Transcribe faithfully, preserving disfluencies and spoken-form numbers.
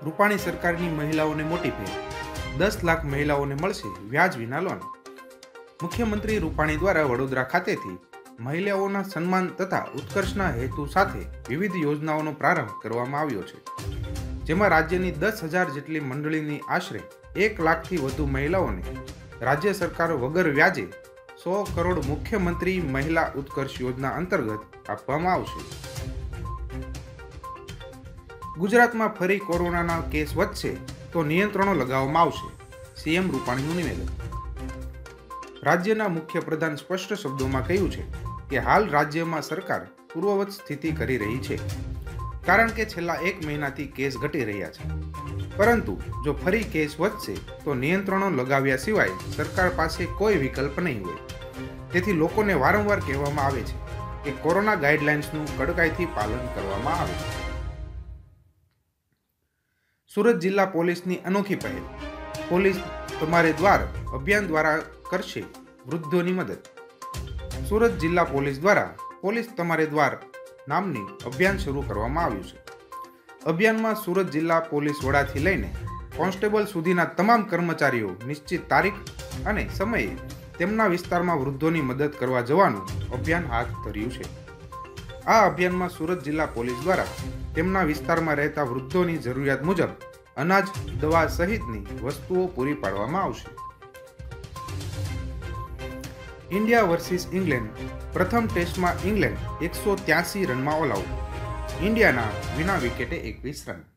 રૂપાણી સરકારની મહિલાઓને મોટી ભેટ, દસ લાખ મહિલાઓને મળશે વ્યાજ વિના લોન। મુખ્યમંત્રી રૂપાણી દ્વારા વડોદરા ખાતેથી મહિલાઓના સન્માન તથા ઉત્કર્ષના હેતુ સાથે વિવિધ યોજનાઓનો પ્રારંભ કરવામાં આવ્યો છે, જેમાં રાજ્યની દસ હજાર જેટલી મંડળીની આશરે એક લાખથી વધુ મહિલાઓને રાજ્ય સરકાર વગર વ્યાજે સો કરોડ મુખ્યમંત્રી મહિલા ઉત્કર્ષ યોજના અંતર્ગત આપવામાં આવશે। ગુજરાતમાં ફરી કોરોનાના કેસ વધશે તો નિયંત્રણો લગાવવામાં આવશે, સીએમ રૂપાણીનું નિવેદન। રાજ્યના મુખ્યપ્રધાન સ્પષ્ટ શબ્દોમાં કહ્યું છે કે હાલ રાજ્યમાં સરકાર પૂર્વવત સ્થિતિ કરી રહી છે, કારણ કે છેલ્લા એક મહિનાથી કેસ ઘટી રહ્યા છે, પરંતુ જો ફરી કેસ વધશે તો નિયંત્રણો લગાવ્યા સિવાય સરકાર પાસે કોઈ વિકલ્પ નહીં હોય। તેથી લોકોને વારંવાર કહેવામાં આવે છે કે કોરોના ગાઈડલાઇન્સનું કડકાઈથી પાલન કરવામાં આવે। સુરત જિલ્લા પોલીસની અનોખી પહેલ, પોલીસ તમારે દ્વાર અભિયાન દ્વારા કરશે વૃદ્ધોની મદદ। સુરત જિલ્લા પોલીસ દ્વારા પોલીસ તમારે દ્વાર નામની અભિયાન શરૂ કરવામાં આવ્યું છે। અભિયાનમાં સુરત જિલ્લા પોલીસ વડાથી લઈને કોન્સ્ટેબલ સુધીના તમામ કર્મચારીઓ નિશ્ચિત તારીખ અને સમયે તેમના વિસ્તારમાં વૃદ્ધોની મદદ કરવા જવાનું અભિયાન હાથ ધર્યું છે। આ અભિયાનમાં સુરત જિલ્લા પોલીસ દ્વારા તેમના વિસ્તારમાં રહેતા વૃદ્ધોની જરૂરિયાત મુજબ અનાજ, દવા સહિતની વસ્તુઓ પૂરી પાડવામાં આવશે। ઇન્ડિયા વર્સિસ ઇંગ્લેન્ડ પ્રથમ ટેસ્ટમાં ઇંગ્લેન્ડ એકસો ત્યાસી રનમાં ઓલ આઉટ, ઇન્ડિયાના વિના વિકેટે એકવીસ રન।